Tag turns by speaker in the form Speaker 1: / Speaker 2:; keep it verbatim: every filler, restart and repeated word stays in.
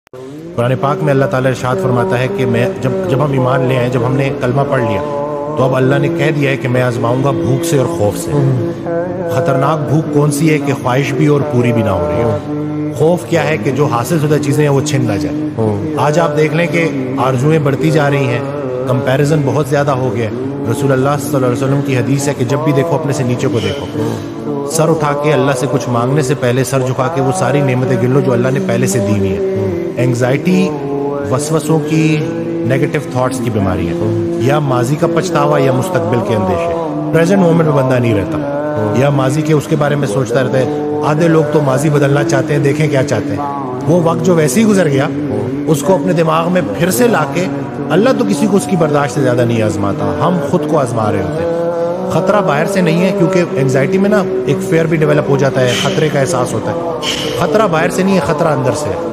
Speaker 1: قرآن پاک میں اللہ تعالیٰ ارشاد فرماتا ہے کہ میں جب جب ہم ایمان لے آئے، جب ہم نے کلمہ پڑھ لیا تو اب اللہ نے کہہ دیا ہے کہ میں آزماؤں گا بھوک سے اور خوف سے۔ خطرناک بھوک کون سی ہے کہ خواہش بھی اور پوری بھی نہ ہو رہی ہے۔ خوف کیا ہے کہ جو حاصل شدہ چیزیں ہیں وہ چھن نہ جائے۔ آج آپ دیکھ لیں کہ آرزویں بڑھتی جا رہی ہیں، کمپیریزن بہت زیادہ ہو گیا۔ رسول اللہ صلی اللہ علیہ وسلم کی حدیث ہے کہ جب بھی دیکھو اپنے سے نیچے کو دیکھو، سر اٹھا کے اللہ سے کچھ مانگنے سے پہلے سر جھکا کے وہ ساری نعمتیں گن لو جو اللہ نے پہلے سے دی ہوئی ہیں۔ اینگزائٹی وسوسوں کی، نیگیٹو تھاٹس کی بیماری ہے، یا ماضی کا پچھتاوا یا مستقبل کے اندیشے۔ پریزنٹ مومنٹ میں بندہ نہیں رہتا، یا ماضی کے اس کے بارے میں سوچتا رہتا ہے۔ آدھے لوگ تو ماضی بدلنا چاہتے ہیں، دیکھیں کیا چاہتے ہیں۔ وہ وقت جو ویسے ہی گزر گیا اس کو اپنے دماغ میں پھر سے لا کے، اللہ تو کسی کو اس کی برداشت سے زیادہ نہیں آزماتا، ہم خود کو آزما رہے ہوتے ہیں۔ خطرہ باہر سے نہیں ہے، کیونکہ انگزائٹی میں نا ایک فیئر بھی ڈیولپ ہو جاتا ہے، خطرے کا احساس ہوتا ہے۔ خطرہ باہر سے نہیں ہے، خطرہ اندر سے ہے۔